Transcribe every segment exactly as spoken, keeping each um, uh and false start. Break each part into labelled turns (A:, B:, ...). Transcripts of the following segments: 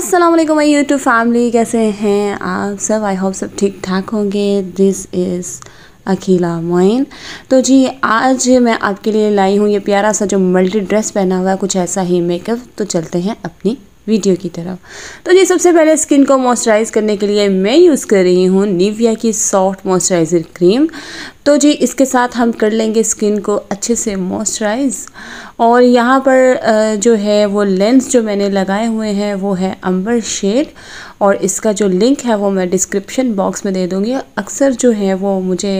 A: अस्सलाम वालेकुम my YouTube family, कैसे हैं आप सब। आई होप सब ठीक ठाक होंगे। This is Akila Moin. तो जी आज मैं आपके लिए लाई हूँ ये प्यारा सा जो मल्टी ड्रेस पहना हुआ है, कुछ ऐसा ही मेकअप। तो चलते हैं अपनी वीडियो की तरफ। तो जी सबसे पहले स्किन को मॉइस्चराइज़ करने के लिए मैं यूज़ कर रही हूँ निविया की सॉफ्ट मॉइस्चराइज़र क्रीम। तो जी इसके साथ हम कर लेंगे स्किन को अच्छे से मॉइस्चराइज़। और यहाँ पर जो है वो लेंस जो मैंने लगाए हुए हैं वो है अंबर शेड, और इसका जो लिंक है वो मैं डिस्क्रिप्शन बॉक्स में दे दूँगी। अक्सर जो है वो मुझे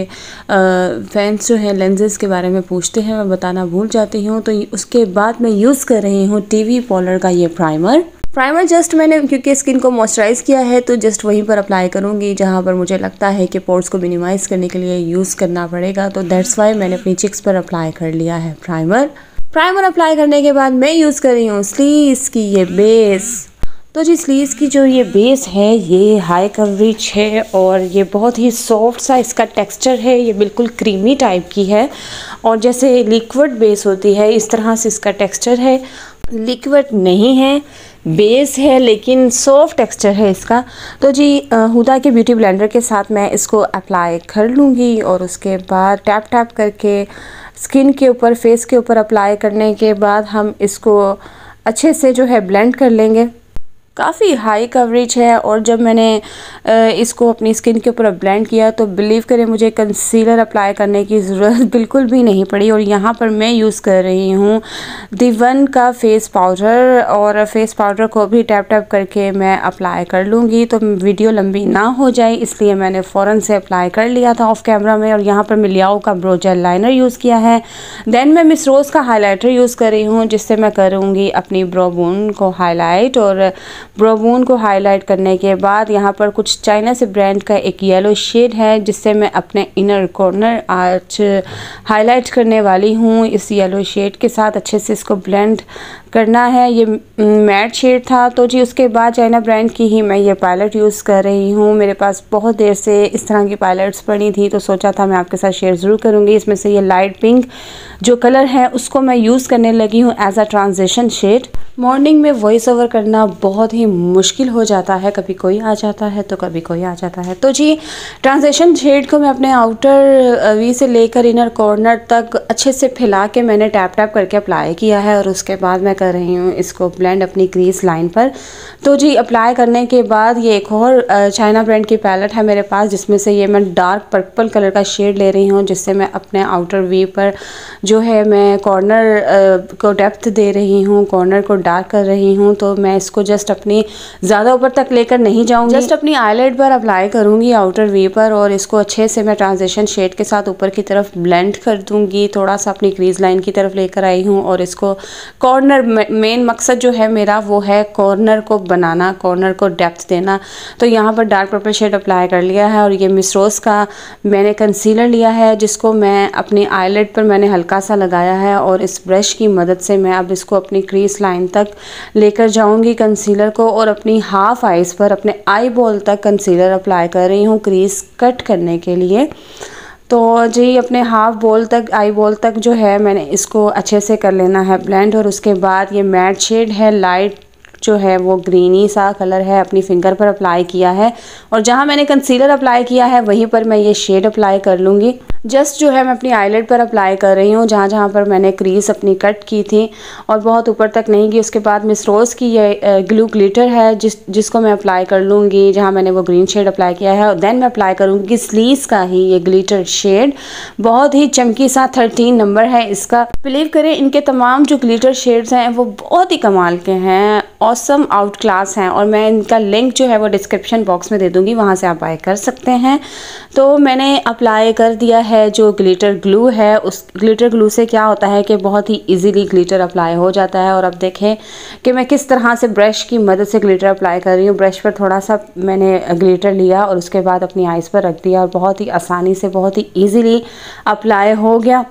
A: फैंस जो हैं लेंसेज़ के बारे में पूछते हैं, मैं बताना भूल जाती हूँ। तो उसके बाद मैं यूज़ कर रही हूँ टीवी पॉलर का ये प्राइमर। प्राइमर जस्ट मैंने क्योंकि स्किन को मॉइस्चराइज़ किया है तो जस्ट वहीं पर अप्लाई करूँगी जहाँ पर मुझे लगता है कि पोर्स को मिनिमाइज़ करने के लिए यूज़ करना पड़ेगा। तो दैट्स वाई मैंने अपनी चिक्स पर अप्लाई कर लिया है प्राइमर। प्राइमर अप्लाई करने के बाद मैं यूज़ कर रही हूँ स्लीव्स की ये बेस। तो जी स्लीव्स की जो ये बेस है ये हाई कवरेज है और ये बहुत ही सॉफ्ट सा इसका टेक्सचर है, ये बिल्कुल क्रीमी टाइप की है। और जैसे लिक्विड बेस होती है इस तरह से इसका टेक्सचर है। लिक्विड नहीं है, बेस है, लेकिन सॉफ्ट टेक्सचर है इसका। तो जी हुदा के ब्यूटी ब्लेंडर के साथ मैं इसको अप्लाई कर लूँगी और उसके बाद टैप टैप करके स्किन के ऊपर, फेस के ऊपर अप्लाई करने के बाद हम इसको अच्छे से जो है ब्लेंड कर लेंगे। काफ़ी हाई कवरेज है और जब मैंने इसको अपनी स्किन के ऊपर ब्लेंड किया तो बिलीव करें मुझे कंसीलर अप्लाई करने की ज़रूरत बिल्कुल भी नहीं पड़ी। और यहाँ पर मैं यूज़ कर रही हूँ दिवन का फेस पाउडर, और फेस पाउडर को भी टैप टैप करके मैं अप्लाई कर लूँगी। तो वीडियो लंबी ना हो जाए इसलिए मैंने फ़ौरन से अप्लाई कर लिया था ऑफ कैमरा में। और यहाँ पर मैं लियाओ का ब्रो जेल लाइनर यूज़ किया है। देन मैं मिस रोज़ का हाईलाइटर यूज़ कर रही हूँ जिससे मैं करूँगी अपनी ब्रो बोन को हाईलाइट। और ब्रो बोन को हाईलाइट करने के बाद यहाँ पर कुछ चाइना से ब्रांड का एक येलो शेड है जिससे मैं अपने इनर कॉर्नर आज हाईलाइट करने वाली हूँ। इस येलो शेड के साथ अच्छे से इसको ब्लेंड करना है। ये मैट शेड था। तो जी उसके बाद चाइना ब्रांड की ही मैं ये पायलट यूज़ कर रही हूँ। मेरे पास बहुत देर से इस तरह की पायलट्स पड़ी थी तो सोचा था मैं आपके साथ शेयर ज़रूर करूँगी। इसमें से ये लाइट पिंक जो कलर है उसको मैं यूज़ करने लगी हूँ as a transition shade. Morning में वॉइस ओवर करना बहुत ही मुश्किल हो जाता है, कभी कोई आ जाता है तो कभी कोई आ जाता है। तो जी ट्रांजिशन शेड को मैं अपने आउटर वी से लेकर इनर कॉर्नर तक अच्छे से फैला के मैंने टैप टैप करके अप्लाई किया है। और उसके बाद मैं कर रही हूँ इसको ब्लेंड अपनी क्रीज लाइन पर। तो जी अप्लाई करने के बाद ये एक और चाइना ब्रांड की पैलेट है मेरे पास जिसमें से ये मैं डार्क पर्पल कलर का शेड ले रही हूँ जिससे मैं अपने आउटर वी पर जो है मैं कॉर्नर को डेप्थ दे रही हूँ, कॉर्नर को डार्क कर रही हूँ। तो मैं इसको जस्ट अपनी ज़्यादा ऊपर तक लेकर नहीं जाऊँगी, जस्ट अपनी आईलाइट पर अप्लाई करूँगी आउटर वी पर। और इसको अच्छे से मैं ट्रांजिशन शेड के साथ ऊपर की तरफ ब्लेंड कर दूँगी। थोड़ा सा अपनी क्रीज लाइन की तरफ लेकर आई हूँ और इसको कॉर्नर, मेन मकसद जो है मेरा वो है कॉर्नर को बनाना, कॉर्नर को डेप्थ देना। तो यहाँ पर डार्क पर्पल शेड अप्लाई कर लिया है। और ये मिस रोज़ का मैंने कंसीलर लिया है जिसको मैं अपनी आईलाइट पर मैंने हल्का सा लगाया है। और इस ब्रश की मदद से मैं अब इसको अपनी क्रीज लाइन तक लेकर जाऊंगी कंसीलर को, और अपनी हाफ आईज पर अपने आई बॉल तक कंसीलर अप्लाई कर रही हूँ क्रीज कट करने के लिए। तो जी अपने हाफ बॉल तक, आई बॉल तक जो है मैंने इसको अच्छे से कर लेना है ब्लेंड। और उसके बाद ये मैट शेड है, लाइट जो है वो ग्रीनी सा कलर है, अपनी फिंगर पर अप्लाई किया है। और जहाँ मैंने कंसीलर अप्लाई किया है वहीं पर मैं ये शेड अप्लाई कर लूँगी। जस्ट जो है मैं अपनी आईलाइट पर अप्लाई कर रही हूँ जहाँ जहाँ पर मैंने क्रीज अपनी कट की थी, और बहुत ऊपर तक नहीं की। उसके बाद मिस रोज़ की ये ग्लू ग्लिटर है जिस जिसको मैं अप्लाई कर लूँगी जहाँ मैंने वो ग्रीन शेड अप्लाई किया है। और देन मैं अप्लाई करूँगी स्लीव्स का ही ये ग्लिटर शेड, बहुत ही चमकी सा थर्टीन नंबर है इसका। बिलीव करें इनके तमाम जो ग्लिटर शेड्स हैं वो बहुत ही कमाल के हैं, ऑसम आउट क्लास हैं। और मैं इनका लिंक जो है वो डिस्क्रिप्शन बॉक्स में दे दूँगी, वहाँ से आप बाय कर सकते हैं। तो मैंने अप्लाई कर दिया है जो ग्लिटर ग्लू है। उस ग्लिटर ग्लू से क्या होता है कि बहुत ही इजीली ग्लिटर अप्लाई हो जाता है। और अब देखें कि मैं किस तरह से ब्रश की मदद से ग्लिटर अप्लाई कर रही हूँ। ब्रश पर थोड़ा सा मैंने ग्लिटर लिया और उसके बाद अपनी आईज पर रख दिया और बहुत ही आसानी से, बहुत ही इजीली अप्लाई हो गया।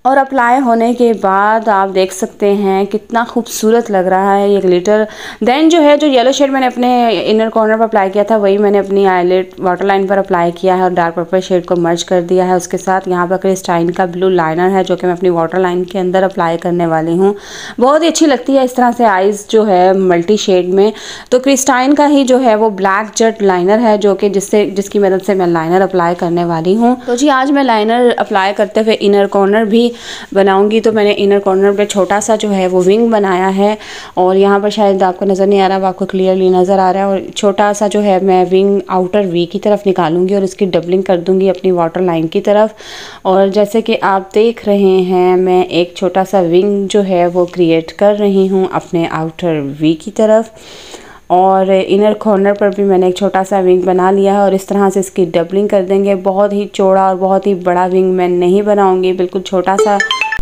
A: और अप्लाई होने के बाद आप देख सकते हैं कितना खूबसूरत लग रहा है ये ग्लिटर। देन जो है जो येलो शेड मैंने अपने इनर कॉर्नर पर अप्लाई किया था वही मैंने अपनी आईलेट वाटर लाइन पर अप्लाई किया है और डार्क पर्पल शेड को मर्ज कर दिया है। उसके साथ यहाँ पर क्रिस्टाइन का ब्लू लाइनर है जो कि मैं अपनी वाटर लाइन के अंदर अप्लाई करने वाली हूँ। बहुत ही अच्छी लगती है इस तरह से आइज़ जो है मल्टी शेड में। तो क्रिस्टाइन का ही जो है वो ब्लैक जेट लाइनर है जो कि जिससे जिसकी मदद से मैं लाइनर अप्लाई करने वाली हूँ। तो जी आज मैं लाइनर अप्लाई करते हुए इनर कॉर्नर भी बनाऊंगी। तो मैंने इनर कॉर्नर पे छोटा सा जो है वो विंग बनाया है और यहाँ पर शायद आपको नज़र नहीं आ रहा, आपको क्लियरली नज़र आ रहा है। और छोटा सा जो है मैं विंग आउटर वी की तरफ निकालूंगी और इसकी डबलिंग कर दूंगी अपनी वाटर लाइन की तरफ। और जैसे कि आप देख रहे हैं मैं एक छोटा सा विंग जो है वो क्रिएट कर रही हूँ अपने आउटर वी की तरफ। और इनर कॉर्नर पर भी मैंने एक छोटा सा विंग बना लिया है और इस तरह से इसकी डबलिंग कर देंगे। बहुत ही चौड़ा और बहुत ही बड़ा विंग मैं नहीं बनाऊंगी, बिल्कुल छोटा सा।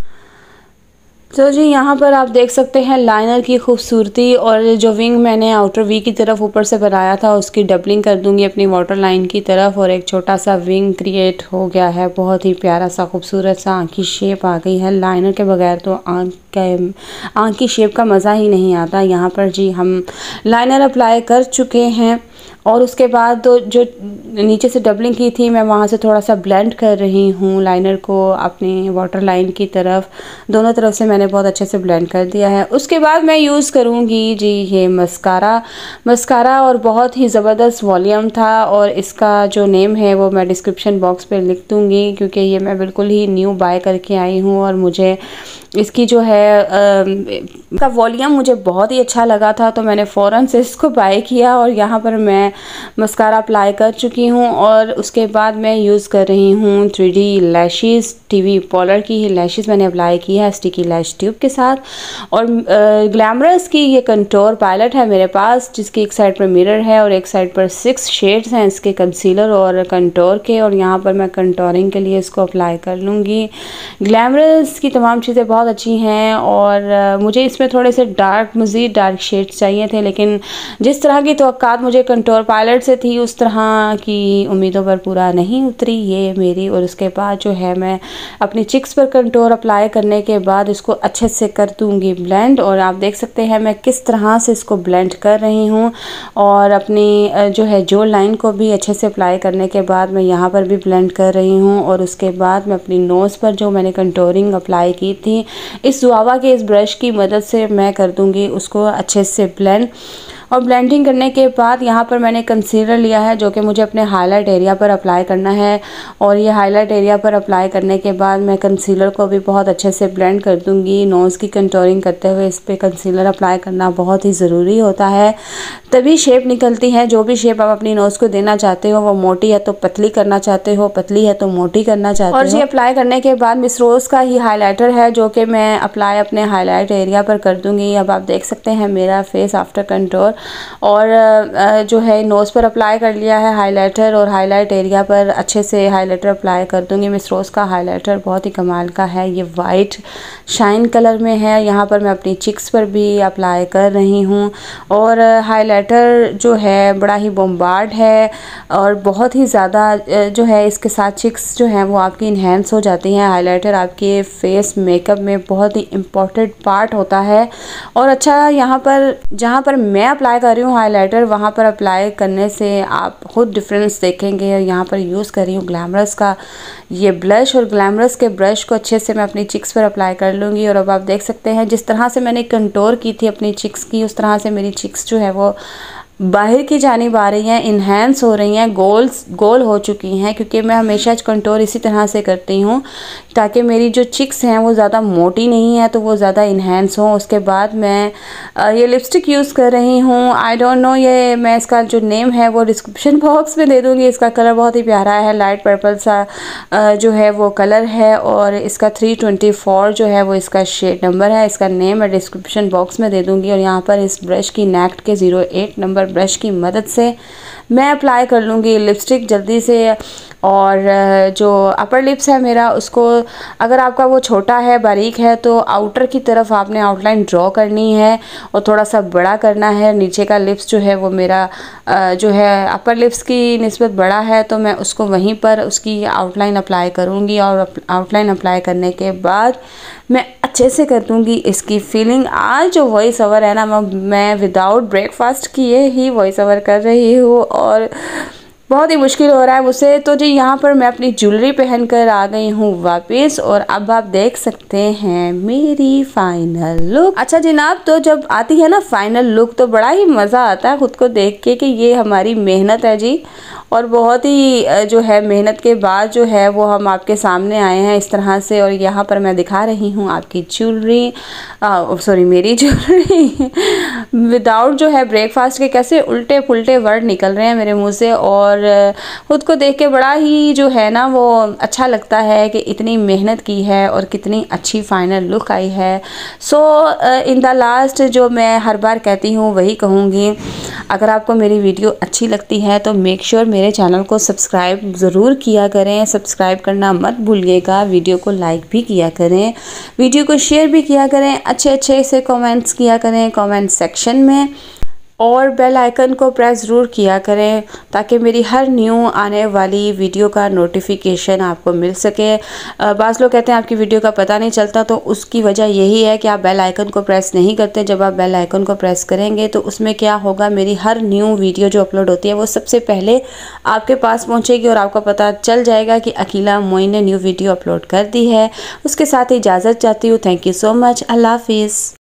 A: तो जी यहाँ पर आप देख सकते हैं लाइनर की खूबसूरती। और जो विंग मैंने आउटर वी की तरफ ऊपर से बनाया था उसकी डबलिंग कर दूंगी अपनी वाटर लाइन की तरफ और एक छोटा सा विंग क्रिएट हो गया है। बहुत ही प्यारा सा खूबसूरत सा आँख की शेप आ गई है। लाइनर के बगैर तो आँख का आँख की शेप का मज़ा ही नहीं आता। यहाँ पर जी हम लाइनर अप्लाई कर चुके हैं और उसके बाद तो जो नीचे से डबलिंग की थी मैं वहाँ से थोड़ा सा ब्लेंड कर रही हूँ लाइनर को अपनी वाटर लाइन की तरफ। दोनों तरफ से मैंने बहुत अच्छे से ब्लेंड कर दिया है। उसके बाद मैं यूज़ करूँगी जी ये मस्कारा मस्कारा और बहुत ही ज़बरदस्त वॉल्यूम था और इसका जो नेम है वो मैं डिस्क्रिप्शन बॉक्स पे लिख दूँगी क्योंकि ये मैं बिल्कुल ही न्यू बाय करके आई हूँ और मुझे इसकी जो है इसका वॉल्यूम मुझे बहुत ही अच्छा लगा था तो मैंने फ़ौरन से इसको बाय किया। और यहाँ पर मैं मस्कारा अप्लाई कर चुकी हूँ और उसके बाद मैं यूज़ कर रही हूँ थ्री डी लैशेज़। टीवी पॉलर की ही लैशेज़ मैंने अप्लाई की है स्टिकी लैश ट्यूब के साथ। और ग्लैमरस की ये कंटोर पैलेट है मेरे पास जिसकी एक साइड पर मिरर है और एक साइड पर सिक्स शेड्स हैं इसके कंसीलर और कंटोर के। और यहाँ पर मैं कंटोरिंग के लिए इसको अप्लाई कर लूँगी। ग्लैमरस की तमाम चीज़ें बहुत अच्छी हैं और मुझे इसमें थोड़े से डार्क मज़ीद डार्क शेड्स चाहिए थे लेकिन जिस तरह की तवक्कात मुझे कंटोर पैलेट से थी उस तरह की उम्मीदों पर पूरा नहीं उतरी ये मेरी। और उसके बाद जो है मैं अपनी चिक्स पर कंटोर अप्लाई करने के बाद इसको अच्छे से कर दूँगी ब्लेंड। और आप देख सकते हैं मैं किस तरह से इसको ब्लेंड कर रही हूँ और अपनी जो है जो लाइन को भी अच्छे से अप्लाई करने के बाद मैं यहाँ पर भी ब्लेंड कर रही हूँ। और उसके बाद मैं अपनी नोज़ पर जो मैंने कंटोरिंग अप्लाई की थी इस जुआवा के इस ब्रश की मदद से मैं कर दूँगी उसको अच्छे से ब्लेंड। और ब्लेंडिंग करने के बाद यहाँ पर मैंने कंसीलर लिया है जो कि मुझे अपने हाईलाइट एरिया पर अप्लाई करना है। और ये हाईलाइट एरिया पर अप्लाई करने के बाद मैं कंसीलर को भी बहुत अच्छे से ब्लेंड कर दूँगी। नोज़ की कंटोरिंग करते हुए इस पर कंसीलर अप्लाई करना बहुत ही ज़रूरी होता है, तभी शेप निकलती है। जो भी शेप आप अपनी नोज़ को देना चाहते हो वो मोटी है तो पतली करना चाहते हो, पतली है तो मोटी करना चाहते हो। और जी अप्लाई करने के बाद मिस रोज़ का ही हाईलाइटर है जो कि मैं अप्लाई अपने हाईलाइट एरिया पर कर दूँगी। अब आप देख सकते हैं मेरा फेस आफ्टर कंटोर और जो है नोज़ पर अप्लाई कर लिया है हाइलाइटर और हाईलाइट एरिया पर अच्छे से हाइलाइटर अप्लाई कर दूंगी। मिस रोज़ का हाइलाइटर बहुत ही कमाल का है, ये वाइट शाइन कलर में है। यहाँ पर मैं अपनी चिक्स पर भी अप्लाई कर रही हूँ और हाइलाइटर जो है बड़ा ही बॉम्बार्ड है और बहुत ही ज़्यादा जो है इसके साथ चिक्स जो हैं वो आपकी इन्हेंस हो जाती हैं। हाइलाइटर आपके फेस मेकअप में बहुत ही इम्पॉर्टेंट पार्ट होता है। और अच्छा यहाँ पर जहाँ पर मैं अप्लाई कर रही हूँ हाइलाइटर वहाँ पर अप्लाई करने से आप खुद डिफरेंस देखेंगे। यहाँ पर यूज़ कर रही हूँ ग्लैमरस का ये ब्लश और ग्लैमरस के ब्रश को अच्छे से मैं अपनी चिक्स पर अप्लाई कर लूँगी। और अब आप देख सकते हैं जिस तरह से मैंने कंटोर की थी अपनी चिक्स की उस तरह से मेरी चिक्स जो है वो बाहर की जानिब आ रही हैं, इन्हेंस हो रही हैं, गोल्स गोल हो चुकी हैं क्योंकि मैं हमेशा कंटोर इसी तरह से करती हूँ ताकि मेरी जो चिक्स हैं वो ज़्यादा मोटी नहीं है तो वो ज़्यादा इन्हेंस हों। उसके बाद मैं ये लिपस्टिक यूज़ कर रही हूँ, आई डोंट नो ये मैं इसका जो नेम है वो डिस्क्रिप्शन बॉक्स में दे दूँगी। इसका कलर बहुत ही प्यारा है, लाइट पर्पल सा जो है वो कलर है और इसका थ्री ट्वेंटी फोर जो है वो इसका शेड नंबर है। इसका नेम मैं डिस्क्रिप्शन बॉक्स में दे दूँगी और यहाँ पर इस ब्रश की नेक्ट के ज़ीरो एट नंबर ब्रश की मदद से मैं अप्लाई कर लूँगी लिपस्टिक जल्दी से। और जो अपर लिप्स है मेरा, उसको अगर आपका वो छोटा है, बारीक है, तो आउटर की तरफ आपने आउटलाइन ड्रॉ करनी है और थोड़ा सा बड़ा करना है। नीचे का लिप्स जो है वो मेरा जो है अपर लिप्स की निस्बत बड़ा है, तो मैं उसको वहीं पर उसकी आउटलाइन अप्लाई करूँगी। और आउटलाइन अप्लाई करने के बाद मैं अच्छे से कर दूँगी इसकी फीलिंग। आज जो वॉइस ओवर है ना, मैं विदाउट ब्रेकफास्ट किए ही वॉइस ओवर कर रही हूँ और बहुत ही मुश्किल हो रहा है मुझसे। तो जी यहाँ पर मैं अपनी ज्वेलरी पहन कर आ गई हूँ वापस और अब आप देख सकते हैं मेरी फाइनल लुक। अच्छा जनाब, तो जब आती है ना फाइनल लुक तो बड़ा ही मज़ा आता है खुद को देख के कि ये हमारी मेहनत है जी, और बहुत ही जो है मेहनत के बाद जो है वो हम आपके सामने आए हैं इस तरह से। और यहाँ पर मैं दिखा रही हूँ आपकी ज्वेलरी, सॉरी मेरी ज्वेलरी विदाउट जो है ब्रेकफास्ट के। कैसे उल्टे पुल्टे वर्ड निकल रहे हैं मेरे मुंह से, और ख़ुद को देख के बड़ा ही जो है ना वो अच्छा लगता है कि इतनी मेहनत की है और कितनी अच्छी फाइनल लुक आई है। सो इन द लास्ट जो मैं हर बार कहती हूँ वही कहूँगी, अगर आपको मेरी वीडियो अच्छी लगती है तो मेक श्योर मेरे चैनल को सब्सक्राइब ज़रूर किया करें। सब्सक्राइब करना मत भूलिएगा, वीडियो को लाइक भी किया करें, वीडियो को शेयर भी किया करें, अच्छे अच्छे से कमेंट्स किया करें कमेंट सेक्शन में, और बेल आइकन को प्रेस ज़रूर किया करें ताकि मेरी हर न्यू आने वाली वीडियो का नोटिफिकेशन आपको मिल सके। बाज़ लोग कहते हैं आपकी वीडियो का पता नहीं चलता, तो उसकी वजह यही है कि आप बेल आइकन को प्रेस नहीं करते। जब आप बेल आइकन को प्रेस करेंगे तो उसमें क्या होगा, मेरी हर न्यू वीडियो जो अपलोड होती है वो सबसे पहले आपके पास पहुँचेगी और आपको पता चल जाएगा कि अकीला मोइन ने न्यू वीडियो अपलोड कर दी है। उसके साथ ही इजाज़त चाहती हूँ। Thank you so much. अल्लाह हाफिज़।